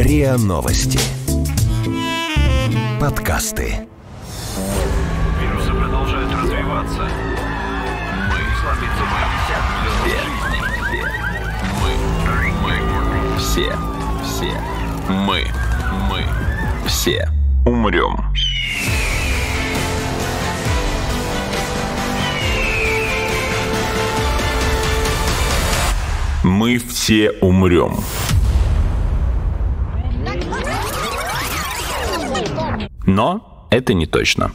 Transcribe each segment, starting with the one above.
РИА Новости. Подкасты. Вирусы продолжают развиваться. Мы все умрем. Мы все умрем. Но это не точно.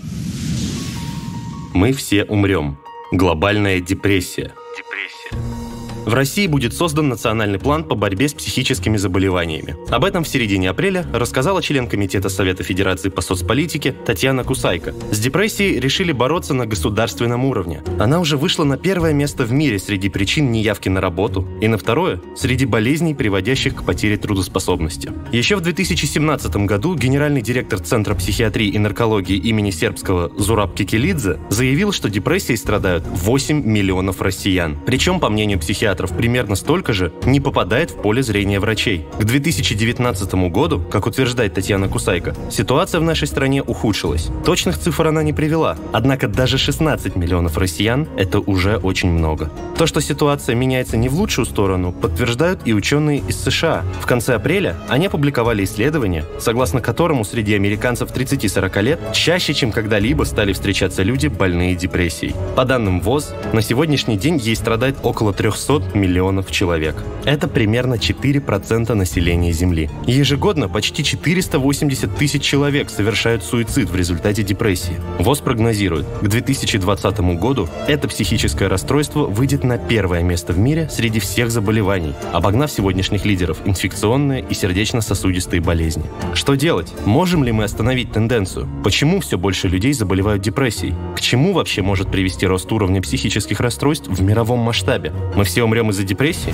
Мы все умрем. Глобальная депрессия. В России будет создан национальный план по борьбе с психическими заболеваниями. Об этом в середине апреля рассказала член Комитета Совета Федерации по соцполитике Татьяна Кусайко. С депрессией решили бороться на государственном уровне. Она уже вышла на первое место в мире среди причин неявки на работу и на второе среди болезней, приводящих к потере трудоспособности. Еще в 2017 году генеральный директор Центра психиатрии и наркологии имени Сербского Зураб Кекелидзе заявил, что депрессией страдают 8 миллионов россиян. Причем, по мнению психиатров, примерно столько же не попадает в поле зрения врачей. К 2019 году, как утверждает Татьяна Кусайко, ситуация в нашей стране ухудшилась. Точных цифр она не привела, однако даже 16 миллионов россиян – это уже очень много. То, что ситуация меняется не в лучшую сторону, подтверждают и ученые из США. В конце апреля они опубликовали исследование, согласно которому среди американцев 30-40 лет чаще, чем когда-либо, стали встречаться люди, больные депрессией. По данным ВОЗ, на сегодняшний день ей страдает около 300 миллионов человек. Это примерно 4% населения Земли. Ежегодно почти 480 тысяч человек совершают суицид в результате депрессии. ВОЗ прогнозирует, к 2020 году это психическое расстройство выйдет на первое место в мире среди всех заболеваний, обогнав сегодняшних лидеров инфекционные и сердечно-сосудистые болезни. Что делать? Можем ли мы остановить тенденцию? Почему все больше людей заболевают депрессией? К чему вообще может привести рост уровня психических расстройств в мировом масштабе? Мы все умрем из-за депрессии?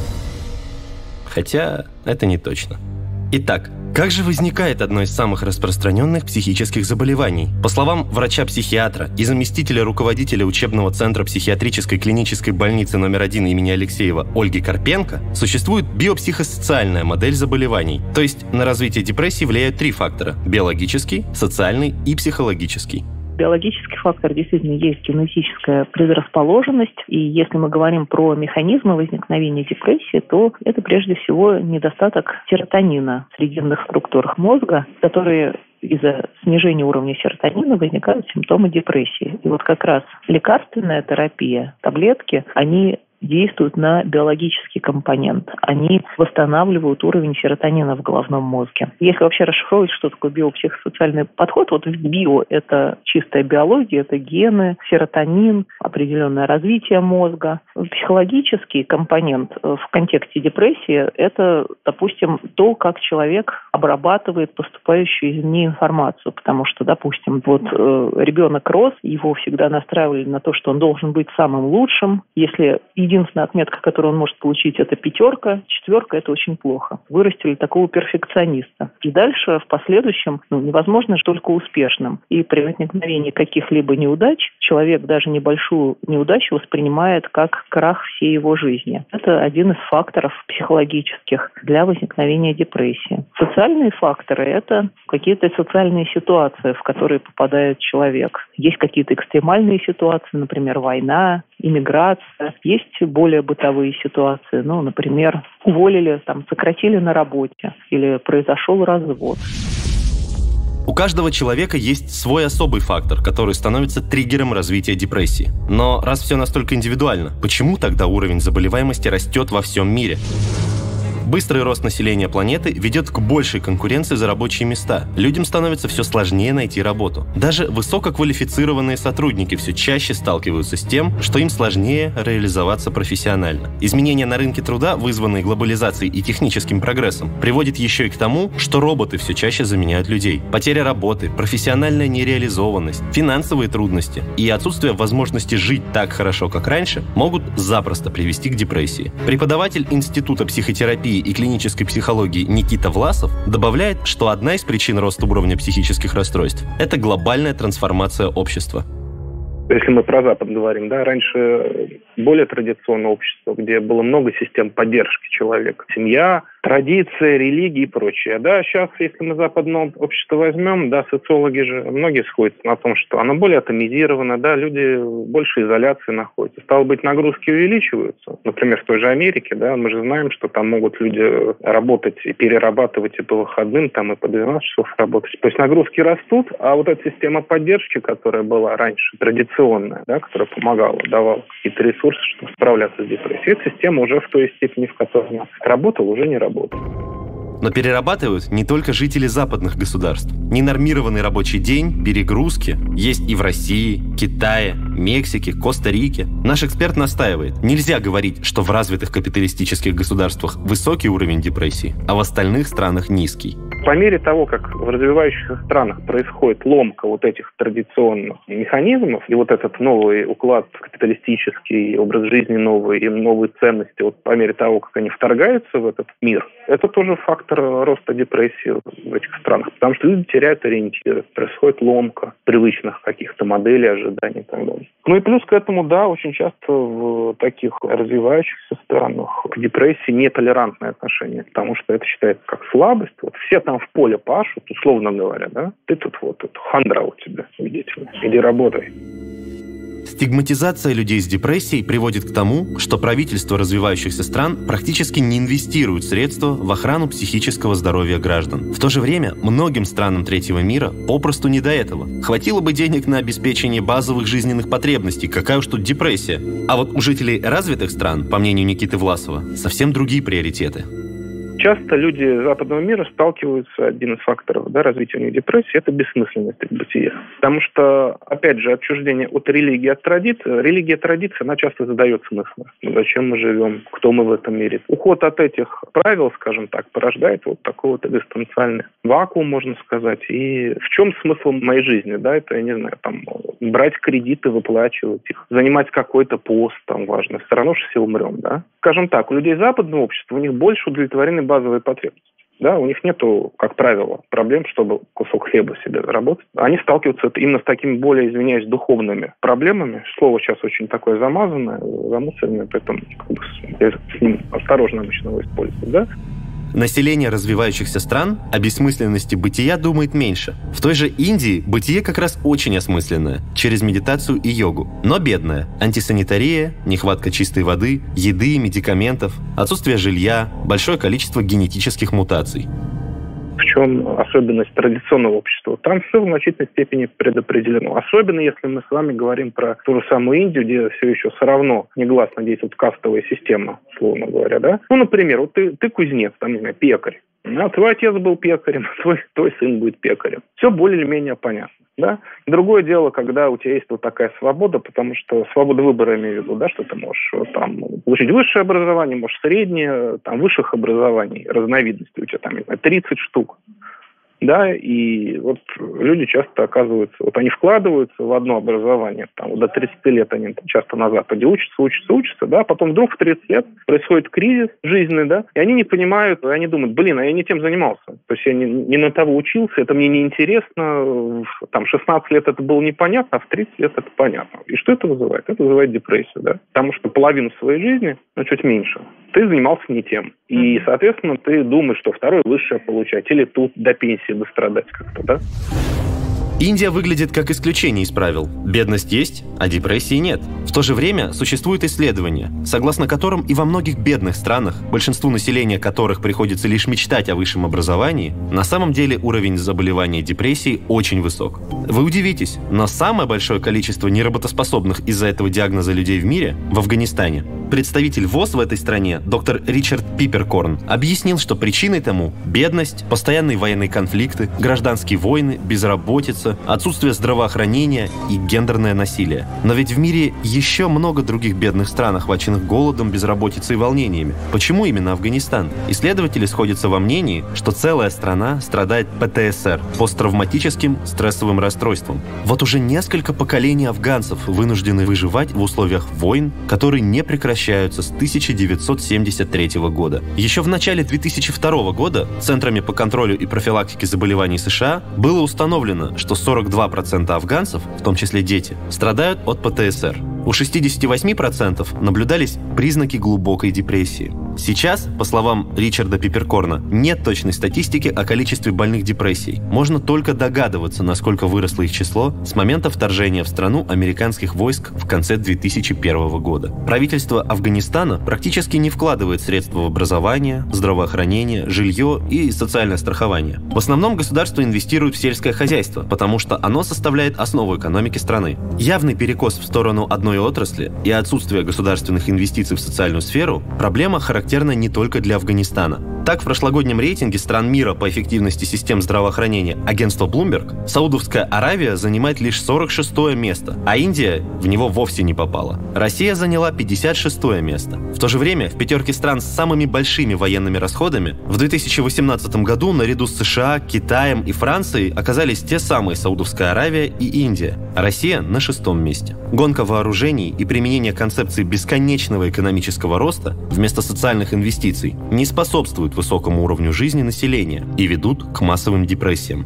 Хотя это не точно. Итак, как же возникает одно из самых распространенных психических заболеваний? По словам врача-психиатра и заместителя руководителя учебного центра психиатрической клинической больницы номер 1 имени Алексеева Ольги Карпенко, существует биопсихосоциальная модель заболеваний. То есть на развитие депрессии влияют 3 фактора – биологический, социальный и психологический. Биологический фактор действительно есть генетическая предрасположенность. И если мы говорим про механизмы возникновения депрессии, то это прежде всего недостаток серотонина в срединных структурах мозга, которые из-за снижения уровня серотонина возникают симптомы депрессии. И вот как раз лекарственная терапия, таблетки, они действуют на биологический компонент. Они восстанавливают уровень серотонина в головном мозге. Если вообще расшифровывать, что такое биопсихосоциальный подход, вот био – это чистая биология, это гены, серотонин, определенное развитие мозга. Психологический компонент в контексте депрессии – это, допустим, то, как человек обрабатывает поступающую извне информацию. Потому что, допустим, вот ребенок рос, его всегда настраивали на то, что он должен быть самым лучшим. Если единственная отметка, которую он может получить, это 5, 4 – это очень плохо. Вырастили такого перфекциониста. И дальше, в последующем, невозможно только успешным. И при возникновении каких-либо неудач человек даже небольшую неудачу воспринимает как крах всей его жизни. Это один из факторов психологических для возникновения депрессии. Социальные факторы – это какие-то социальные ситуации, в которые попадает человек. Есть какие-то экстремальные ситуации, например, война, иммиграция. Есть более бытовые ситуации. Например, уволили, сократили на работе или произошел развод. У каждого человека есть свой особый фактор, который становится триггером развития депрессии. Но раз все настолько индивидуально, почему тогда уровень заболеваемости растет во всем мире? Быстрый рост населения планеты ведет к большей конкуренции за рабочие места. Людям становится все сложнее найти работу. Даже высококвалифицированные сотрудники все чаще сталкиваются с тем, что им сложнее реализоваться профессионально. Изменения на рынке труда, вызванные глобализацией и техническим прогрессом, приводят еще и к тому, что роботы все чаще заменяют людей. Потеря работы, профессиональная нереализованность, финансовые трудности и отсутствие возможности жить так хорошо, как раньше, могут запросто привести к депрессии. Преподаватель Института психотерапии и клинической психологии Никита Власов добавляет, что одна из причин роста уровня психических расстройств – это глобальная трансформация общества. Если мы про Запад говорим, раньше более традиционное общество, где было много систем поддержки человека. Семья, традиция, религии и прочее. Да, сейчас, если мы западное общество возьмем, да, социологи же многие сходятся на том, что оно более атомизировано, да, люди в большей изоляции находятся. Стало быть, нагрузки увеличиваются. Например, в той же Америке, да, мы же знаем, что там могут люди работать и перерабатывать и по выходным, там и по 12 часов работать. То есть нагрузки растут, а вот эта система поддержки, которая была раньше, традиционная, да, которая помогала, давала какие-то ресурсы, чтобы справляться с депрессией, эта система уже в той степени, в которой она работала, уже не работает. Но перерабатывают не только жители западных государств. Ненормированный рабочий день, перегрузки есть и в России, Китае, Мексике, Коста-Рике. Наш эксперт настаивает, нельзя говорить, что в развитых капиталистических государствах высокий уровень депрессии, а в остальных странах низкий. По мере того, как в развивающихся странах происходит ломка вот этих традиционных механизмов, и вот этот новый уклад капиталистический, образ жизни новый, и новые ценности, вот по мере того, как они вторгаются в этот мир, это тоже фактор роста депрессии в этих странах, потому что люди теряют ориентиры, происходит ломка привычных каких-то моделей, ожиданий и так далее. Ну и плюс к этому, да, очень часто в таких развивающихся странах к депрессии нетолерантное отношение, потому что это считается как слабость. Вот все там в поле пашут, условно говоря, да, ты тут вот, это хандра у тебя, видите ли, иди работай. Стигматизация людей с депрессией приводит к тому, что правительства развивающихся стран практически не инвестируют средства в охрану психического здоровья граждан. В то же время многим странам третьего мира попросту не до этого. Хватило бы денег на обеспечение базовых жизненных потребностей, какая уж тут депрессия. А вот у жителей развитых стран, по мнению Никиты Власова, совсем другие приоритеты. Часто люди западного мира сталкиваются, один из факторов, да, развития у них депрессии, это бессмысленность бытия. Потому что, опять же, отчуждение от религии, от традиции, религия, традиция, она часто задает смысл. Зачем мы живем, кто мы в этом мире. Уход от этих правил, скажем так, порождает вот такой вот экзистенциальный вакуум, можно сказать. И в чем смысл моей жизни, да, это, я не знаю, там, брать кредиты, выплачивать их, занимать какой-то пост, там, важно, все равно же все умрем, да. Скажем так, у людей западного общества, у них больше удовлетворены базовые потребности. Да, у них нету, как правило, проблем, чтобы кусок хлеба себе заработать. Они сталкиваются именно с такими более, извиняюсь, духовными проблемами. Слово сейчас очень такое замазанное, замусоренное, поэтому я с ним осторожно обычно его использую, да. Население развивающихся стран о бессмысленности бытия думает меньше. В той же Индии бытие как раз очень осмысленное, через медитацию и йогу, но бедное. Антисанитария, нехватка чистой воды, еды, медикаментов, отсутствие жилья, большое количество генетических мутаций. В чем особенность традиционного общества? Там все в значительной степени предопределено. Особенно, если мы с вами говорим про ту же самую Индию, где все еще все равно негласно действует кастовая система, условно говоря, да? Ну, например, вот ты кузнец, там, не знаю, пекарь. А твой отец был пекарем, твой сын будет пекарем. Все более или менее понятно. Да? Другое дело, когда у тебя есть вот такая свобода, потому что свобода выбора, имею в виду, да, что ты можешь там получить высшее образование, можешь среднее, там высших образований, разновидностей у тебя там, не знаю, 30 штук. Да, и вот люди часто оказываются, вот они вкладываются в одно образование, там, до 30 лет они часто на Западе учатся, да, потом вдруг в 30 лет происходит кризис жизненный, да, и они не понимают, они думают, а я не тем занимался, то есть я не на того учился, это мне не интересно, там, 16 лет это было непонятно, а в 30 лет это понятно. И что это вызывает? Это вызывает депрессию, да, потому что половину своей жизни, чуть меньше, ты занимался не тем. И, соответственно, ты думаешь, что второе высшее получать, или тут до пенсии дострадать как-то, да? Индия выглядит как исключение из правил. Бедность есть, а депрессии нет. В то же время существуют исследования, согласно которым и во многих бедных странах, большинству населения которых приходится лишь мечтать о высшем образовании, на самом деле уровень заболевания депрессии очень высок. Вы удивитесь, но самое большое количество неработоспособных из-за этого диагноза людей в мире в Афганистане. Представитель ВОЗ в этой стране, доктор Ричард Пиперкорн, объяснил, что причиной тому бедность, постоянные военные конфликты, гражданские войны, безработица, отсутствие здравоохранения и гендерное насилие. Но ведь в мире еще много других бедных стран, охваченных голодом, безработицей и волнениями. Почему именно Афганистан? Исследователи сходятся во мнении, что целая страна страдает ПТСР – посттравматическим стрессовым расстройством. Вот уже несколько поколений афганцев вынуждены выживать в условиях войн, которые не прекращаются с 1973 года. Еще в начале 2002 года Центрами по контролю и профилактике заболеваний США было установлено, что 42% афганцев, в том числе дети, страдают от ПТСР. У 68% наблюдались признаки глубокой депрессии. Сейчас, по словам Ричарда Пиперкорна, нет точной статистики о количестве больных депрессией. Можно только догадываться, насколько выросло их число с момента вторжения в страну американских войск в конце 2001 года. Правительство Афганистана практически не вкладывает средства в образование, здравоохранение, жилье и социальное страхование. В основном государство инвестирует в сельское хозяйство, потому что оно составляет основу экономики страны. Явный перекос в сторону одной отрасли и отсутствие государственных инвестиций в социальную сферу – проблема, характерна не только для Афганистана. Так, в прошлогоднем рейтинге стран мира по эффективности систем здравоохранения агентства Bloomberg Саудовская Аравия занимает лишь 46-е место, а Индия в него вовсе не попала. Россия заняла 56-е место. В то же время в пятерке стран с самыми большими военными расходами в 2018 году наряду с США, Китаем и Францией оказались те самые Саудовская Аравия и Индия, а Россия на 6-м месте. Гонка вооружений и применение концепции бесконечного экономического роста вместо социальных инвестиций не способствуют высокому уровню жизни населения и ведут к массовым депрессиям.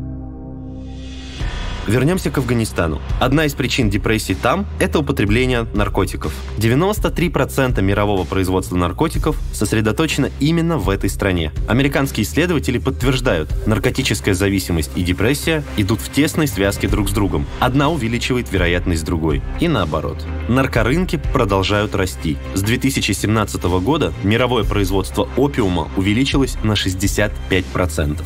Вернемся к Афганистану. Одна из причин депрессий там – это употребление наркотиков. 93% мирового производства наркотиков сосредоточено именно в этой стране. Американские исследователи подтверждают, наркотическая зависимость и депрессия идут в тесной связке друг с другом. Одна увеличивает вероятность другой. И наоборот. Наркорынки продолжают расти. С 2017 года мировое производство опиума увеличилось на 65%.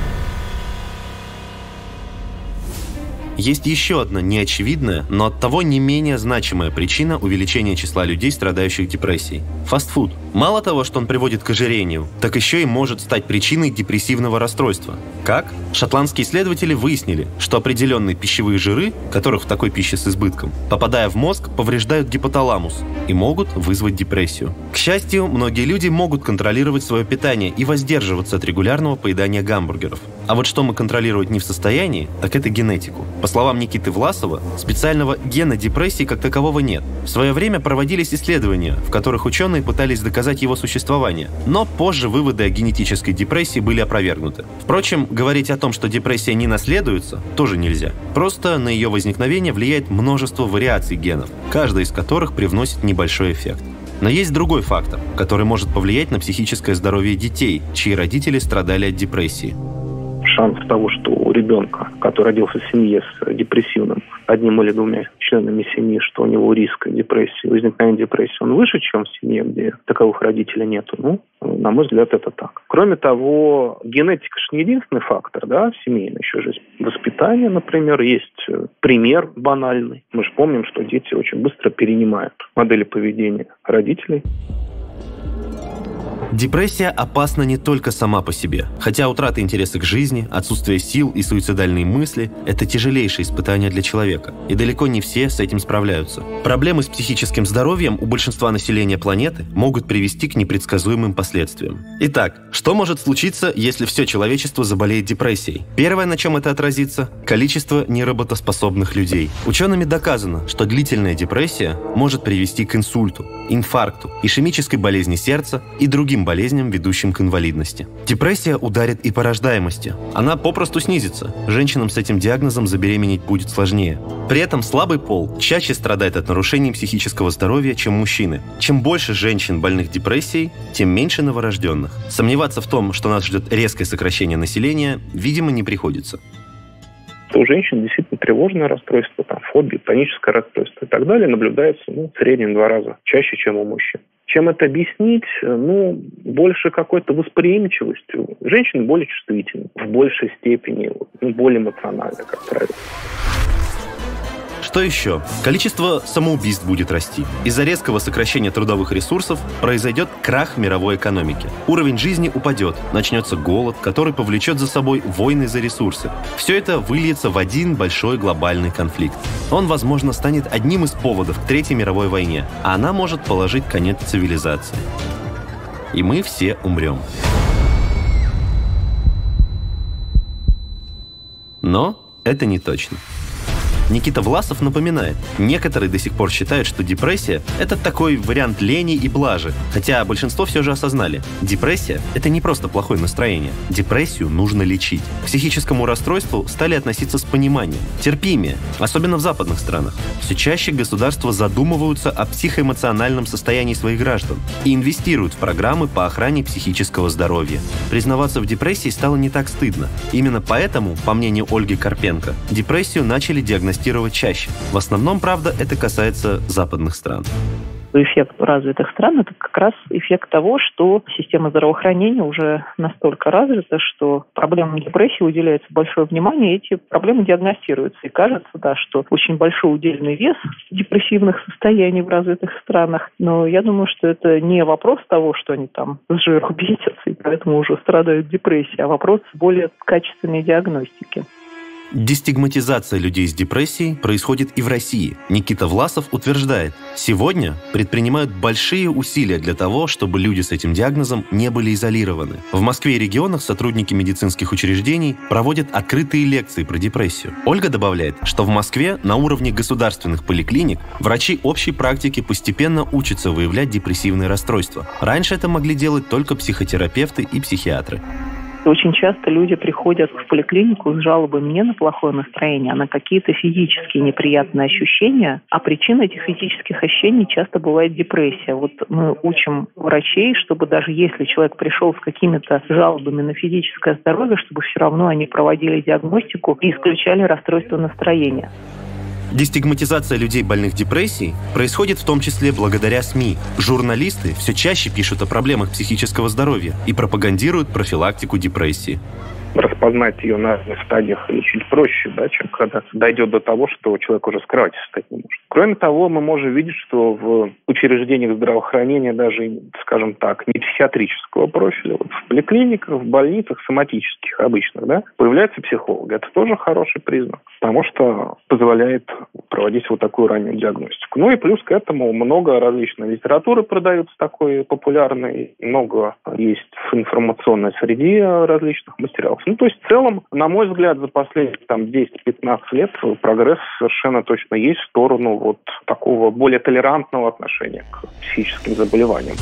Есть еще одна неочевидная, но оттого не менее значимая причина увеличения числа людей, страдающих депрессией. Фастфуд. Мало того, что он приводит к ожирению, так еще и может стать причиной депрессивного расстройства. Как? Шотландские исследователи выяснили, что определенные пищевые жиры, которых в такой пище с избытком, попадая в мозг, повреждают гипоталамус и могут вызвать депрессию. К счастью, многие люди могут контролировать свое питание и воздерживаться от регулярного поедания гамбургеров. А вот что мы контролировать не в состоянии, так это генетику. По словам Никиты Власова, специального гена депрессии как такового нет. В свое время проводились исследования, в которых ученые пытались доказать его существование, но позже выводы о генетической депрессии были опровергнуты. Впрочем, говорить о том, что депрессия не наследуется, тоже нельзя. Просто на ее возникновение влияет множество вариаций генов, каждая из которых привносит небольшой эффект. Но есть другой фактор, который может повлиять на психическое здоровье детей, чьи родители страдали от депрессии. Шанс того, что у ребенка, который родился в семье с депрессивным одним или двумя членами семьи, что у него риск депрессии, возникновения депрессии, он выше, чем в семье, где таковых родителей нету. Ну, на мой взгляд, это так. Кроме того, генетика же не единственный фактор, да, семейный, еще же воспитание, например, есть пример банальный. Мы же помним, что дети очень быстро перенимают модели поведения родителей. Депрессия опасна не только сама по себе. Хотя утрата интереса к жизни, отсутствие сил и суицидальные мысли – это тяжелейшее испытание для человека. И далеко не все с этим справляются. Проблемы с психическим здоровьем у большинства населения планеты могут привести к непредсказуемым последствиям. Итак, что может случиться, если все человечество заболеет депрессией? Первое, на чем это отразится – количество неработоспособных людей. Учеными доказано, что длительная депрессия может привести к инсульту, инфаркту, ишемической болезни сердца и другим болезням, ведущим к инвалидности. Депрессия ударит и по рождаемости. Она попросту снизится. Женщинам с этим диагнозом забеременеть будет сложнее. При этом слабый пол чаще страдает от нарушений психического здоровья, чем мужчины. Чем больше женщин больных депрессией, тем меньше новорожденных. Сомневаться в том, что нас ждет резкое сокращение населения, видимо, не приходится. У женщин действительно тревожное расстройство, там, фобия, паническое расстройство и так далее наблюдается в среднем в 2 раза чаще, чем у мужчин. Чем это объяснить? Больше какой-то восприимчивостью. Женщины более чувствительны, в большей степени, более эмоциональны, как правило. Что еще? Количество самоубийств будет расти. Из-за резкого сокращения трудовых ресурсов произойдет крах мировой экономики. Уровень жизни упадет, начнется голод, который повлечет за собой войны за ресурсы. Все это выльется в один большой глобальный конфликт. Он, возможно, станет одним из поводов к Третьей мировой войне, а она может положить конец цивилизации. И мы все умрем. Но это не точно. Никита Власов напоминает, некоторые до сих пор считают, что депрессия – это такой вариант лени и блажи, хотя большинство все же осознали. Депрессия – это не просто плохое настроение. Депрессию нужно лечить. К психическому расстройству стали относиться с пониманием, терпимее, особенно в западных странах. Все чаще государства задумываются о психоэмоциональном состоянии своих граждан и инвестируют в программы по охране психического здоровья. Признаваться в депрессии стало не так стыдно. Именно поэтому, по мнению Ольги Карпенко, депрессию начали диагностировать чаще. В основном, правда, это касается западных стран. Эффект развитых стран – это как раз эффект того, что система здравоохранения уже настолько развита, что проблемам депрессии уделяется большое внимание, и эти проблемы диагностируются. И кажется, да, что очень большой удельный вес депрессивных состояний в развитых странах. Но я думаю, что это не вопрос того, что они там с жиру бесятся, и поэтому уже страдают депрессией, а вопрос более качественной диагностики. Дестигматизация людей с депрессией происходит и в России. Никита Власов утверждает, сегодня предпринимают большие усилия для того, чтобы люди с этим диагнозом не были изолированы. В Москве и регионах сотрудники медицинских учреждений проводят открытые лекции про депрессию. Ольга добавляет, что в Москве на уровне государственных поликлиник врачи общей практики постепенно учатся выявлять депрессивные расстройства. Раньше это могли делать только психотерапевты и психиатры. Очень часто люди приходят в поликлинику с жалобами не на плохое настроение, а на какие-то физические неприятные ощущения. А причиной этих физических ощущений часто бывает депрессия. Вот мы учим врачей, чтобы даже если человек пришел с какими-то жалобами на физическое здоровье, чтобы все равно они проводили диагностику и исключали расстройство настроения. Дестигматизация людей, больных депрессией, происходит в том числе благодаря СМИ. Журналисты все чаще пишут о проблемах психического здоровья и пропагандируют профилактику депрессии. Распознать ее на разных стадиях или чуть проще, да, чем когда дойдет до того, что человек уже с кровати встать не может. Кроме того, мы можем видеть, что в учреждениях здравоохранения, даже, скажем так, не психиатрического профиля, вот в поликлиниках, в больницах, соматических, обычных, да, появляются психологи. Это тоже хороший признак, потому что позволяет проводить вот такую раннюю диагностику. Ну и плюс к этому много различной литературы продается такой популярной, много есть в информационной среде различных материалов. Ну, то есть, в целом, на мой взгляд, за последние 10-15 лет прогресс совершенно точно есть в сторону вот такого более толерантного отношения к психическим заболеваниям.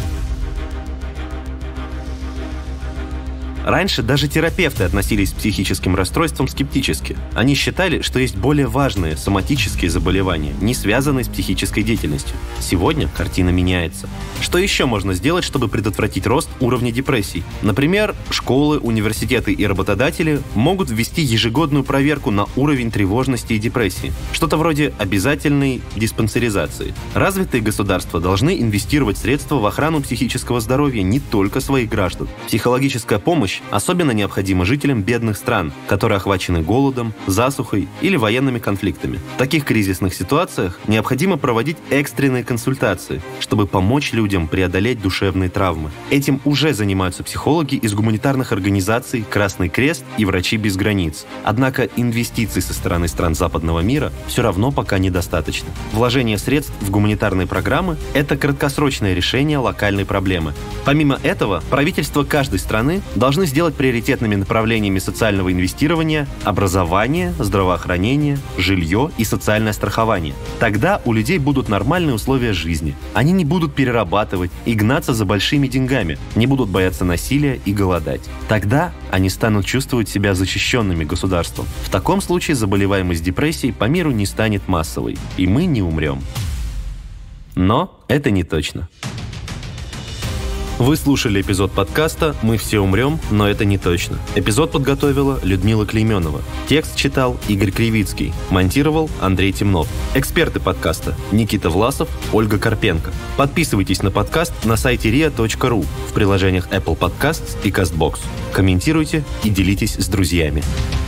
Раньше даже терапевты относились к психическим расстройствам скептически. Они считали, что есть более важные соматические заболевания, не связанные с психической деятельностью. Сегодня картина меняется. Что еще можно сделать, чтобы предотвратить рост уровня депрессий? Например, школы, университеты и работодатели могут ввести ежегодную проверку на уровень тревожности и депрессии. Что-то вроде обязательной диспансеризации. Развитые государства должны инвестировать средства в охрану психического здоровья не только своих граждан. Психологическая помощь особенно необходима жителям бедных стран, которые охвачены голодом, засухой или военными конфликтами. В таких кризисных ситуациях необходимо проводить экстренные консультации, чтобы помочь людям преодолеть душевные травмы. Этим уже занимаются психологи из гуманитарных организаций «Красный крест» и «Врачи без границ». Однако инвестиций со стороны стран западного мира все равно пока недостаточно. Вложение средств в гуманитарные программы – это краткосрочное решение локальной проблемы. Помимо этого, правительства каждой страны должны сделать приоритетными направлениями социального инвестирования образование, здравоохранение, жилье и социальное страхование. Тогда у людей будут нормальные условия жизни. Они не будут перерабатывать и гнаться за большими деньгами, не будут бояться насилия и голодать. Тогда они станут чувствовать себя защищенными государством. В таком случае заболеваемость депрессией по миру не станет массовой, и мы не умрем. Но это не точно. Вы слушали эпизод подкаста «Мы все умрем, но это не точно». Эпизод подготовила Людмила Клейменова. Текст читал Игорь Кривицкий. Монтировал Андрей Темнов. Эксперты подкаста Никита Власов, Ольга Карпенко. Подписывайтесь на подкаст на сайте ria.ru, в приложениях Apple Podcasts и CastBox. Комментируйте и делитесь с друзьями.